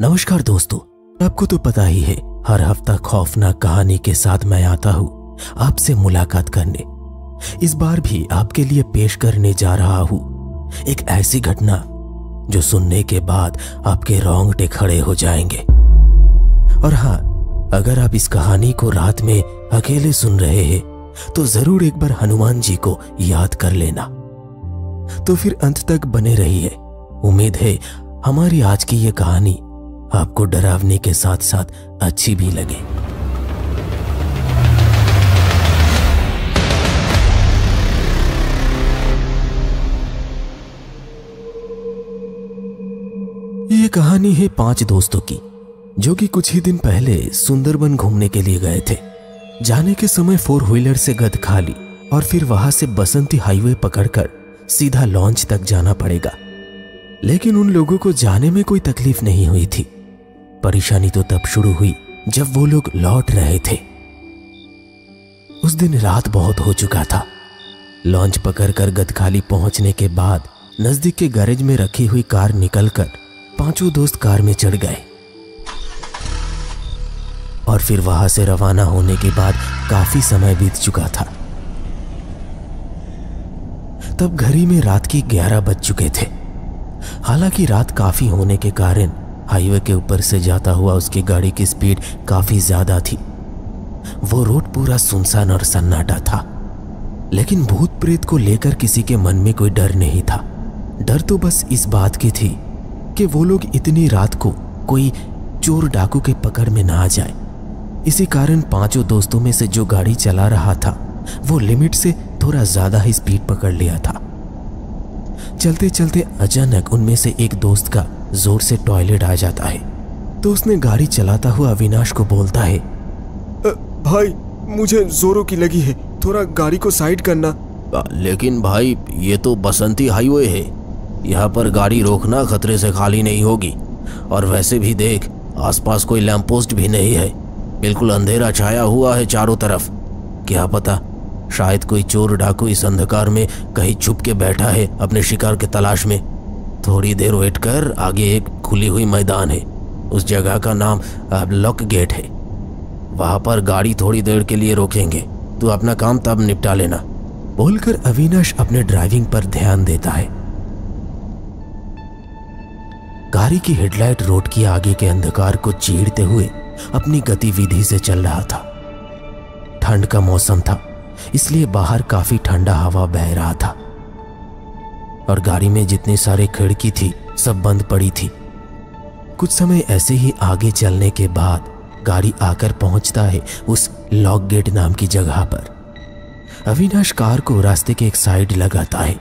नमस्कार दोस्तों, आपको तो पता ही है हर हफ्ता खौफनाक कहानी के साथ मैं आता हूँ आपसे मुलाकात करने। इस बार भी आपके लिए पेश करने जा रहा हूँ एक ऐसी घटना जो सुनने के बाद आपके रोंगटे खड़े हो जाएंगे। और हाँ, अगर आप इस कहानी को रात में अकेले सुन रहे हैं तो जरूर एक बार हनुमान जी को याद कर लेना। तो फिर अंत तक बने रहिए। उम्मीद है हमारी आज की ये कहानी आपको डरावने के साथ साथ अच्छी भी लगे। ये कहानी है 5 दोस्तों की जो कि कुछ ही दिन पहले सुंदरबन घूमने के लिए गए थे। जाने के समय 4 व्हीलर से गदखाली और फिर वहां से बसंती हाईवे पकड़कर सीधा लॉन्च तक जाना पड़ेगा। लेकिन उन लोगों को जाने में कोई तकलीफ नहीं हुई थी। परेशानी तो तब शुरू हुई जब वो लोग लौट रहे थे। उस दिन रात बहुत हो चुका था। लॉन्च पकड़कर गदखाली पहुंचने के बाद नजदीक के गैरेज में रखी हुई कार निकलकर 5 दोस्त कार में चढ़ गए और फिर वहां से रवाना होने के बाद काफी समय बीत चुका था। तब घड़ी में रात की 11 बज चुके थे। हालांकि रात काफी होने के कारण हाईवे के ऊपर से जाता हुआ उसकी गाड़ी की स्पीड काफी ज्यादा थी। वो रोड पूरा सुनसान और सन्नाटा था। लेकिन भूत प्रेत को लेकर किसी के मन में कोई डर नहीं था। डर तो बस इस बात की थी कि वो लोग इतनी रात को कोई चोर डाकू के पकड़ में ना आ जाए। इसी कारण 5 दोस्तों में से जो गाड़ी चला रहा था वो लिमिट से थोड़ा ज्यादा ही स्पीड पकड़ लिया था। चलते चलते अचानक उनमें से एक दोस्त का जोर से टॉयलेट आ जाता है तो उसने गाड़ी चलाता हुआ अविनाश को बोलता है, भाई मुझे जोरों की लगी है, थोड़ा गाड़ी को साइड करना। लेकिन भाई ये तो बसंती हाईवे है, यहाँ पर गाड़ी रोकना खतरे से खाली नहीं होगी। और वैसे भी देख, आसपास कोई लैंप पोस्ट भी नहीं है, बिल्कुल अंधेरा छाया हुआ है चारों तरफ। क्या पता शायद कोई चोर डाकू इस अंधकार में कहीं छुप के बैठा है अपने शिकार के तलाश में। थोड़ी देर वेट कर, आगे एक खुली हुई मैदान है, उस जगह का नाम लॉक गेट है। वहां पर गाड़ी थोड़ी देर के लिए रोकेंगे, तू अपना काम तब निपटा लेना। बोलकर अविनाश अपने ड्राइविंग पर ध्यान देता है। गाड़ी की हेडलाइट रोड की आगे के अंधकार को चीरते हुए अपनी गतिविधि से चल रहा था। ठंड का मौसम था, इसलिए बाहर काफी ठंडा हवा बह रहा था और गाड़ी में जितनी सारी खिड़की थी सब बंद पड़ी थी। कुछ समय ऐसे ही आगे चलने के बाद गाड़ी आकर पहुंचता है उस लॉक गेट नाम की जगह पर। अविनाश कार को रास्ते के एक साइड लगाता है।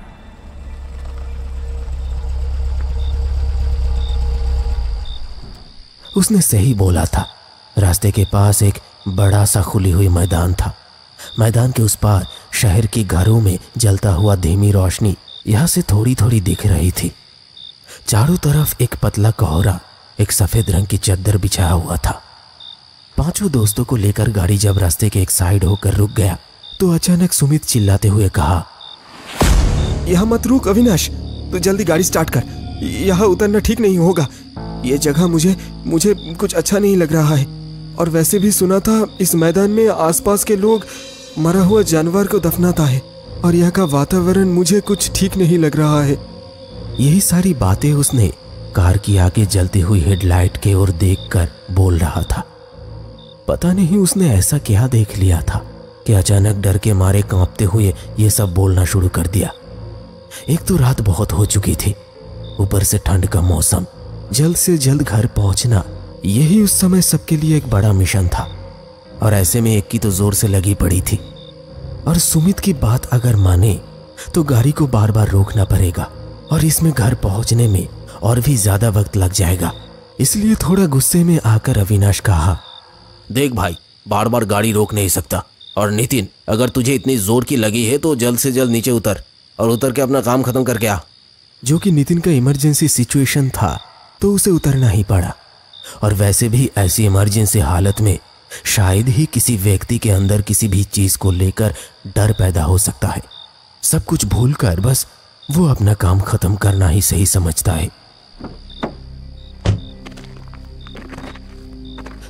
उसने सही बोला था। रास्ते के पास एक बड़ा सा खुली हुई मैदान था। मैदान के उस पार शहर के घरों में जलता हुआ धीमी रोशनी यहां से थोड़ी थोड़ी दिख रही थी। चारों तरफ एक पतला कोहरा, एक सफेद रंग की चादर बिछाया हुआ था। 5 दोस्तों को लेकर गाड़ी जब रास्ते के एक साइड होकर रुक गया तो अचानक सुमित चिल्लाते हुए कहा, यहाँ मत रुक अविनाश, तो जल्दी गाड़ी स्टार्ट कर, यहाँ उतरना ठीक नहीं होगा। ये जगह मुझे कुछ अच्छा नहीं लग रहा है। और वैसे भी सुना था इस मैदान में आसपास के लोग मरा हुआ जानवर को दफनाता है और यहाँ का वातावरण मुझे कुछ ठीक नहीं लग रहा है। यही सारी बातें उसने कार की आगे जलती हुई हेडलाइट के ओर देखकर बोल रहा था। पता नहीं उसने ऐसा क्या देख लिया था कि अचानक डर के मारे कांपते हुए ये सब बोलना शुरू कर दिया। एक तो रात बहुत हो चुकी थी, ऊपर से ठंड का मौसम, जल्द से जल्द घर पहुंचना यही उस समय सबके लिए एक बड़ा मिशन था। और ऐसे में एक की तो जोर से लगी पड़ी थी और सुमित की बात अगर माने तो गाड़ी को बार बार रोकना पड़ेगा और इसमें घर पहुंचने में और भी ज्यादा वक्त लग जाएगा। इसलिए थोड़ा गुस्से में आकर अविनाश कहा, देख भाई, बार बार गाड़ी रोक नहीं सकता। और नितिन, अगर तुझे इतनी जोर की लगी है तो जल्द से जल्द नीचे उतर और उतर के अपना काम खत्म करके आ। जो कि नितिन का इमरजेंसी सिचुएशन था तो उसे उतरना ही पड़ा। और वैसे भी ऐसी इमरजेंसी हालत में शायद ही किसी व्यक्ति के अंदर किसी भी चीज को लेकर डर पैदा हो सकता है। सब कुछ भूलकर बस वो अपना काम खत्म करना ही सही समझता है।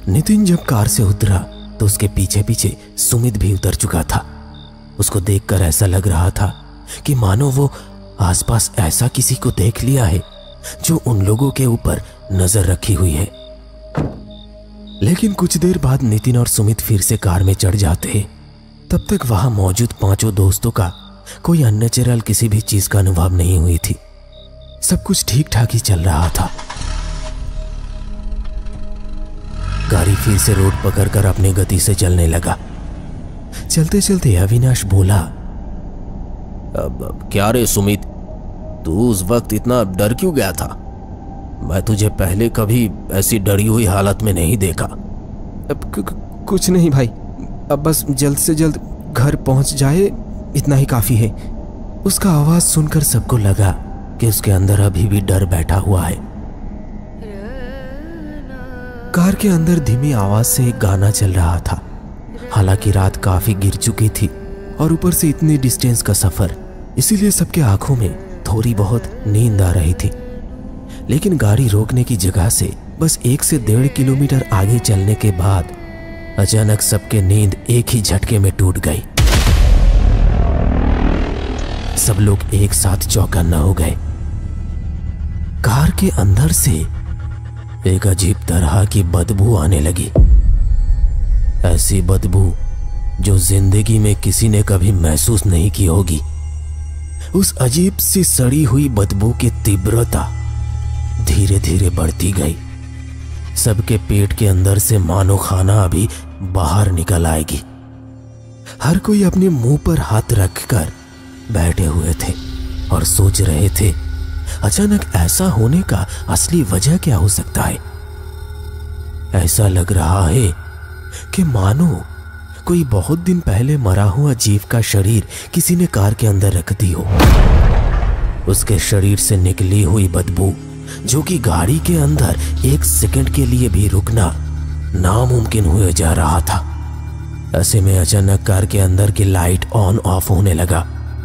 नितिन जब कार से उतरा तो उसके पीछे पीछे सुमित भी उतर चुका था। उसको देखकर ऐसा लग रहा था कि मानो वो आसपास ऐसा किसी को देख लिया है जो उन लोगों के ऊपर नजर रखी हुई है। लेकिन कुछ देर बाद नितिन और सुमित फिर से कार में चढ़ जाते हैं। तब तक वहां मौजूद पांचों दोस्तों का कोई अननेचुरल किसी भी चीज का अनुभव नहीं हुई थी। सब कुछ ठीक ठाक ही चल रहा था। गाड़ी फिर से रोड पकड़कर अपनी गति से चलने लगा। चलते चलते अविनाश बोला, अब क्या रे सुमित, तू उस वक्त इतना डर क्यों गया था? मैं तुझे पहले कभी ऐसी डरी हुई हालत में नहीं देखा। अब कुछ नहीं भाई, अब बस जल्द से जल्द घर पहुंच जाए, इतना ही काफी है। उसका आवाज सुनकर सबको लगा कि उसके अंदर अभी भी डर बैठा हुआ है। कार के अंदर धीमी आवाज से एक गाना चल रहा था। हालांकि रात काफी गिर चुकी थी और ऊपर से इतनी डिस्टेंस का सफर, इसीलिए सबके आंखों में थोड़ी बहुत नींद आ रही थी। लेकिन गाड़ी रोकने की जगह से बस 1 से 1.5 किलोमीटर आगे चलने के बाद अचानक सबके नींद एक ही झटके में टूट गई। सब लोग एक साथ चौकन्ना हो गए। कार के अंदर से एक अजीब तरह की बदबू आने लगी। ऐसी बदबू जो जिंदगी में किसी ने कभी महसूस नहीं की होगी। उस अजीब सी सड़ी हुई बदबू की तीव्रता धीरे धीरे बढ़ती गई। सबके पेट के अंदर से मानो खाना अभी बाहर निकल आएगी। हर कोई अपने मुंह पर हाथ रखकर बैठे हुए थे और सोच रहे थे अचानक ऐसा होने का असली वजह क्या हो सकता है। ऐसा लग रहा है कि मानो कोई बहुत दिन पहले मरा हुआ जीव का शरीर किसी ने कार के अंदर रख दी हो। उसके शरीर से निकली हुई बदबू, जो कि गाड़ी के अंदर 1 सेकंड के लिए भी रुकना नामुमकिन हुए जा रहा था। ऐसे में अचानक कार के अंदर की लाइट ऑन ऑफ होने लगा।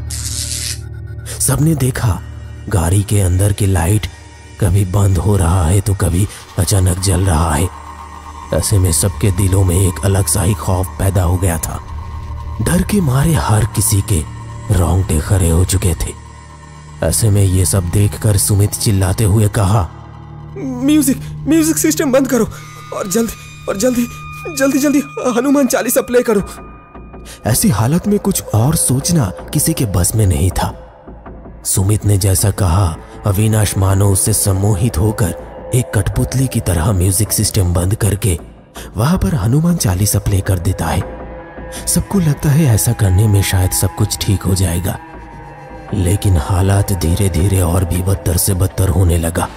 सबने देखा गाड़ी के अंदर की लाइट कभी बंद हो रहा है तो कभी अचानक जल रहा है। ऐसे में सबके दिलों में एक अलग सा ही खौफ पैदा हो गया था। डर के मारे हर किसी के रोंगटे खड़े हो चुके थे। ऐसे में ये सब देखकर सुमित चिल्लाते हुए कहा, म्यूजिक सिस्टम बंद करो और जल्दी हनुमान चालीसा प्ले करो। ऐसी हालत में कुछ और सोचना किसी के बस में नहीं था। सुमित ने जैसा कहा, अविनाश मानो उससे सम्मोहित होकर एक कठपुतली की तरह म्यूजिक सिस्टम बंद करके वहां पर हनुमान चालीसा प्ले कर देता है। सबको लगता है ऐसा करने में शायद सब कुछ ठीक हो जाएगा, लेकिन हालात धीरे धीरे और भी बदतर से बदतर होने लगा।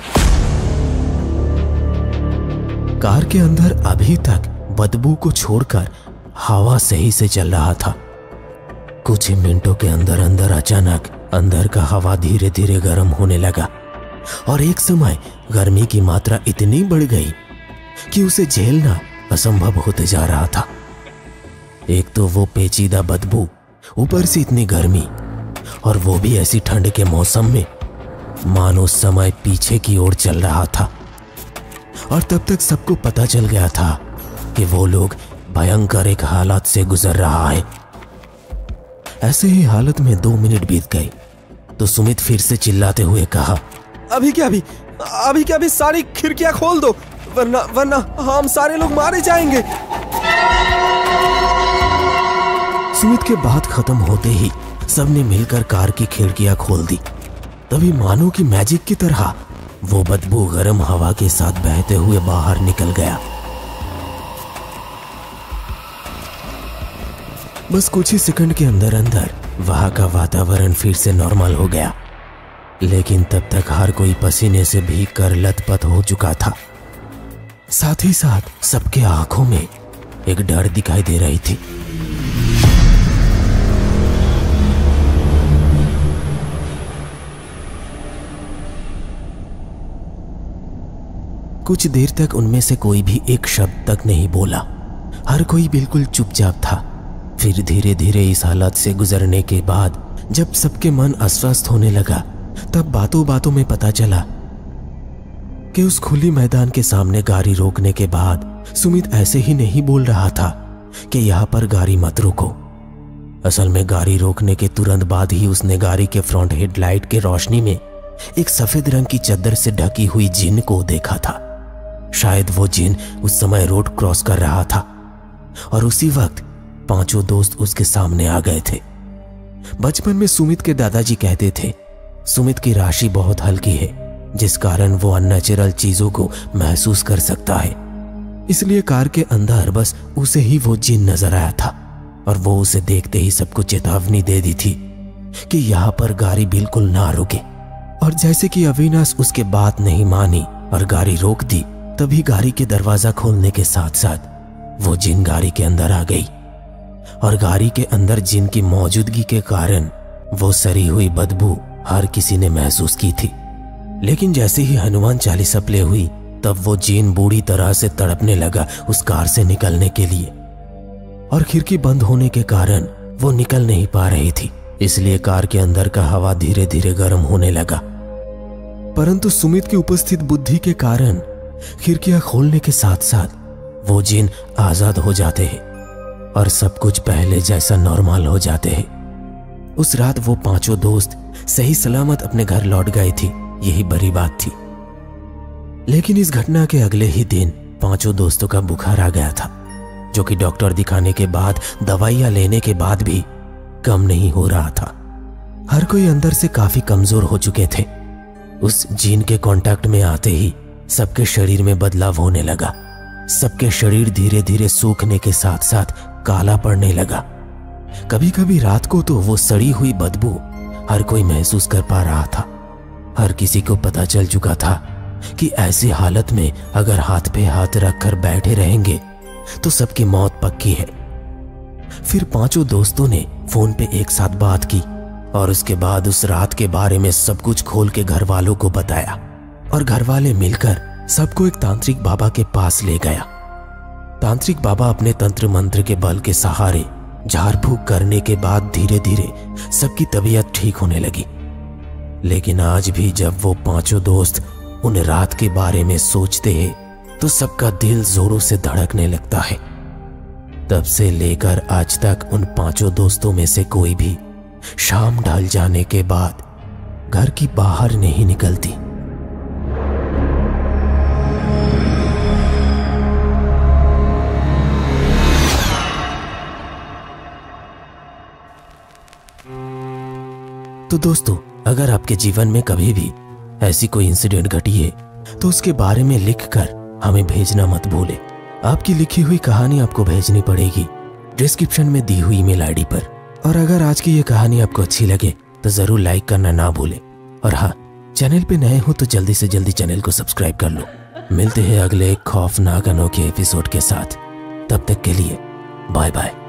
कार के अंदर अभी तक बदबू को छोड़कर हवा सही से चल रहा था। कुछ ही मिनटों के अंदर अंदर अचानक अंदर का हवा धीरे धीरे गर्म होने लगा और एक समय गर्मी की मात्रा इतनी बढ़ गई कि उसे झेलना असंभव होते जा रहा था। एक तो वो पेचीदा बदबू, ऊपर से इतनी गर्मी, और वो भी ऐसी ठंड के मौसम में, मानो समय पीछे की ओर चल रहा था। और तब तक सबको पता चल गया था कि वो लोग भयंकर एक हालत से गुजर रहा है। ऐसे ही हालत में 2 मिनट बीत गए तो सुमित फिर से चिल्लाते हुए कहा, अभी क्या अभी सारी खिड़कियां खोल दो, वरना हम सारे लोग मारे जाएंगे। सुमित के बात खत्म होते ही सबने मिलकर कार की खिड़कियां खोल दी। तभी मानो कि मैजिक की तरह वो बदबू गर्म हवा के साथ बहते हुए बाहर निकल गया। बस कुछ ही सेकंड के अंदर अंदर वहां का वातावरण फिर से नॉर्मल हो गया। लेकिन तब तक हर कोई पसीने से भीग कर लथपथ हो चुका था। साथ ही साथ सबके आंखों में एक डर दिखाई दे रही थी। कुछ देर तक उनमें से कोई भी एक शब्द तक नहीं बोला। हर कोई बिल्कुल चुपचाप था। फिर धीरे धीरे इस हालत से गुजरने के बाद जब सबके मन अस्वस्थ होने लगा, तब बातों बातों में पता चला कि उस खुली मैदान के सामने गाड़ी रोकने के बाद सुमित ऐसे ही नहीं बोल रहा था कि यहाँ पर गाड़ी मत रोको। असल में गाड़ी रोकने के तुरंत बाद ही उसने गाड़ी के फ्रंट हेडलाइट के रोशनी में एक सफेद रंग की चादर से ढकी हुई जिन को देखा था। शायद वो जिन उस समय रोड क्रॉस कर रहा था और उसी वक्त पांचों दोस्त उसके सामने आ गए थे। बचपन में सुमित के दादाजी कहते थे सुमित की राशि बहुत हल्की है, जिस कारण वो अननेचुरल चीजों को महसूस कर सकता है। इसलिए कार के अंदर बस उसे ही वो जिन नजर आया था और वो उसे देखते ही सबको चेतावनी दे दी थी कि यहाँ पर गाड़ी बिल्कुल ना रुके। और जैसे कि अविनाश उसके बात नहीं मानी और गाड़ी रोक दी, तभी गाड़ी के दरवाजा खोलने के साथ साथ वो जिन गाड़ी के अंदर आ गई और गाड़ी के अंदर जिन की मौजूदगी के कारण वो सड़ी हुई बदबू हर किसी ने महसूस की थी। लेकिन जैसे ही हनुमान चालीसा प्ले हुई तब वो जिन बुरी तरह से तड़पने लगा उस कार से निकलने के लिए और खिड़की बंद होने के कारण वो निकल नहीं पा रही थी, इसलिए कार के अंदर का हवा धीरे धीरे गर्म होने लगा। परंतु सुमित की उपस्थित बुद्धि के कारण खिड़कियां खोलने के साथ साथ वो जिन आजाद हो जाते हैं और सब कुछ पहले जैसा नॉर्मल हो जाते हैं। उस रात वो पांचों दोस्त सही सलामत अपने घर लौट गए थे, यही बड़ी बात थी। लेकिन इस घटना के अगले ही दिन पांचों दोस्तों का बुखार आ गया था, जो कि डॉक्टर दिखाने के बाद दवाइयां लेने के बाद भी कम नहीं हो रहा था। हर कोई अंदर से काफी कमजोर हो चुके थे। उस जीन के कांटेक्ट में आते ही सबके शरीर में बदलाव होने लगा। सबके शरीर धीरे धीरे सूखने के साथ साथ काला पड़ने लगा। कभी कभी रात को तो वो सड़ी हुई बदबू हर कोई महसूस कर पा रहा था। हर किसी को पता चल चुका था कि ऐसी हालत में अगर हाथ पे हाथ रखकर बैठे रहेंगे तो सबकी मौत पक्की है। फिर पांचों दोस्तों ने फोन पे एक साथ बात की और उसके बाद उस रात के बारे में सब कुछ खोल के घर वालों को बताया और घर वाले मिलकर सबको एक तांत्रिक बाबा के पास ले गया। तांत्रिक बाबा अपने तंत्र मंत्र के बल के सहारे झाड़ फूक करने के बाद धीरे धीरे सबकी तबीयत ठीक होने लगी। लेकिन आज भी जब वो पांचों दोस्त उन रात के बारे में सोचते हैं तो सबका दिल जोरों से धड़कने लगता है। तब से लेकर आज तक उन पांचों दोस्तों में से कोई भी शाम ढल जाने के बाद घर की बाहर नहीं निकलती। तो दोस्तों, अगर आपके जीवन में कभी भी ऐसी कोई इंसिडेंट घटी है तो उसके बारे में लिखकर हमें भेजना मत भूलें। आपकी लिखी हुई कहानी आपको भेजनी पड़ेगी डिस्क्रिप्शन में दी हुई ईमेल आईडी पर। और अगर आज की ये कहानी आपको अच्छी लगे तो जरूर लाइक करना ना भूलें। और हाँ, चैनल पे नए हो तो जल्दी से जल्दी चैनल को सब्सक्राइब कर लो। मिलते हैं अगले एक खौफनाक अनोखे एपिसोड के साथ। तब तक के लिए बाय बाय।